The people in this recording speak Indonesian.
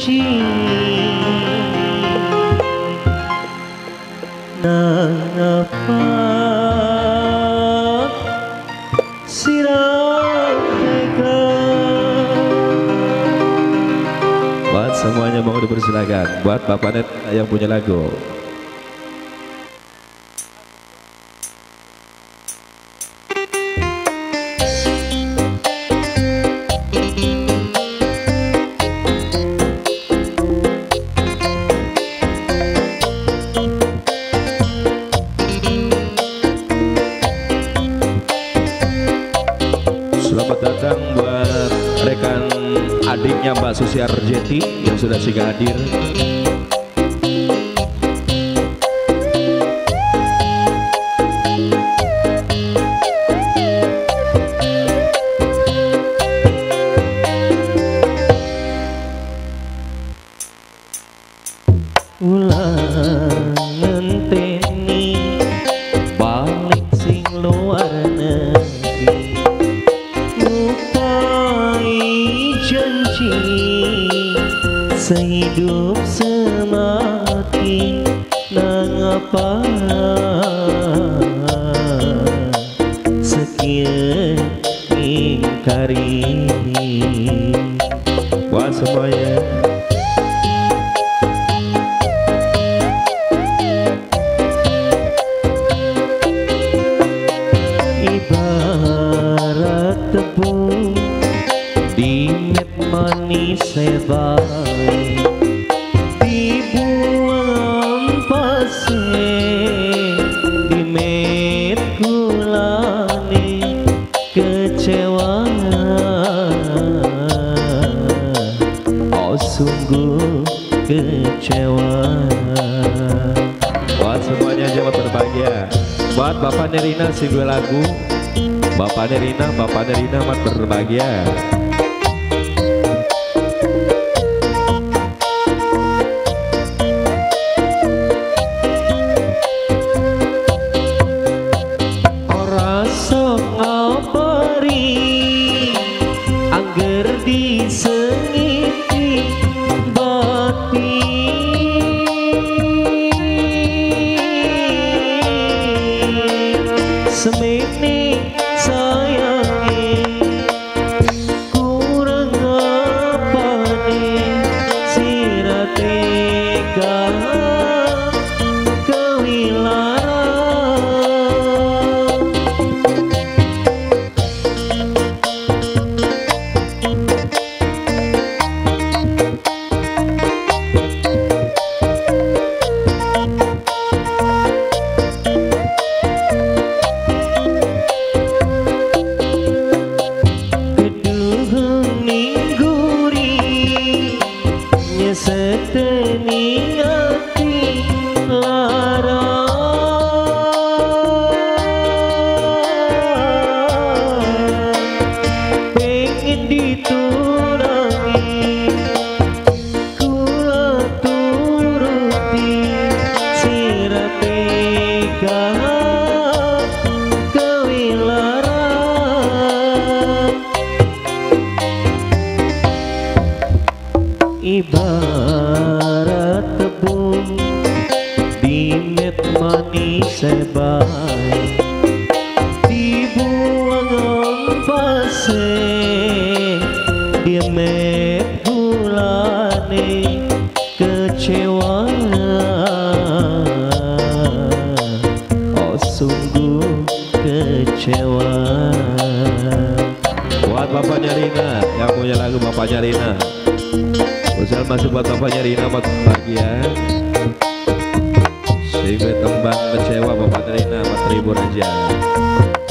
janji napa sirah tega. Buat semuanya mau dipersilakan. Buat Bapak Net yang punya lagu. Selamat datang buat rekan adiknya Mbak Susi Arjeti yang sudah singgah hadir. Ulang ngenteni balik sing luar negeri, lupai janji sehidup semati, nang apa sekian ingkari. Buat semuanya. Ibarat tepung di met manis sebai, dibuang pasir di met gulane, kecewa oh sungguh kecewa. Buat semuanya jawab berbahagia. Buat Bapak Nerina sing dua lagu, Bapak Nerina amat berbahagia. Ora sok ngabari angger disengiti batin, semene sayangi kurang apane sira tega kewilaran. Seteni hati lara, pengen diturangi kula turuti, sira tega kewilaran. Ibarat tepung di met manis sebai, dibuang pasir di met gulane, kecewa oh sungguh kecewa. Buat Bapaknya Rina yang punya lagu, Bapaknya Rina usaha masuk buat Bapaknya Rina amat bahagia. Sehingga tembang kecewa Bapaknya Rina amat terhibur aja.